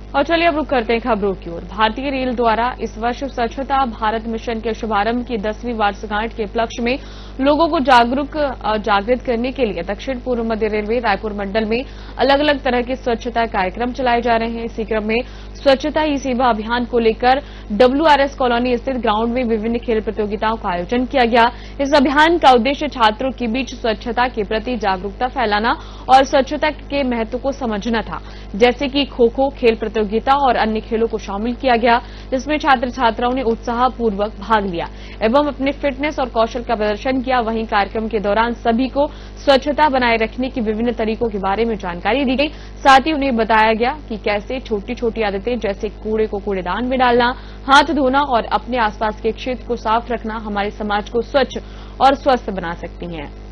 और चलिए अब रुक करते हैं खबरों की ओर। भारतीय रेल द्वारा इस वर्ष स्वच्छता भारत मिशन के शुभारंभ की 10वीं वर्षगांठ के उपलक्ष्य में लोगों को जागृत करने के लिए दक्षिण पूर्व मध्य रेलवे रायपुर मंडल में अलग अलग तरह के स्वच्छता कार्यक्रम चलाए जा रहे हैं। इसी क्रम में स्वच्छता ही सेवा अभियान को लेकर WRS कॉलोनी स्थित ग्राउंड में विभिन्न खेल प्रतियोगिताओं का आयोजन किया गया। इस अभियान का उद्देश्य छात्रों के बीच स्वच्छता के प्रति जागरूकता फैलाना और स्वच्छता के महत्व को समझना था। जैसे कि खो खो खेल प्रतियोगिता और अन्य खेलों को शामिल किया गया, जिसमें छात्र छात्राओं ने उत्साहपूर्वक भाग लिया एवं अपने फिटनेस और कौशल का प्रदर्शन किया। वहीं कार्यक्रम के दौरान सभी को स्वच्छता बनाए रखने की विभिन्न तरीकों के बारे में जानकारी दी गई। साथ ही उन्हें बताया गया कि कैसे छोटी छोटी आदतें जैसे कूड़े को कूड़ेदान में डालना, हाथ धोना और अपने आसपास के क्षेत्र को साफ रखना हमारे समाज को स्वच्छ और स्वस्थ बना सकती हैं।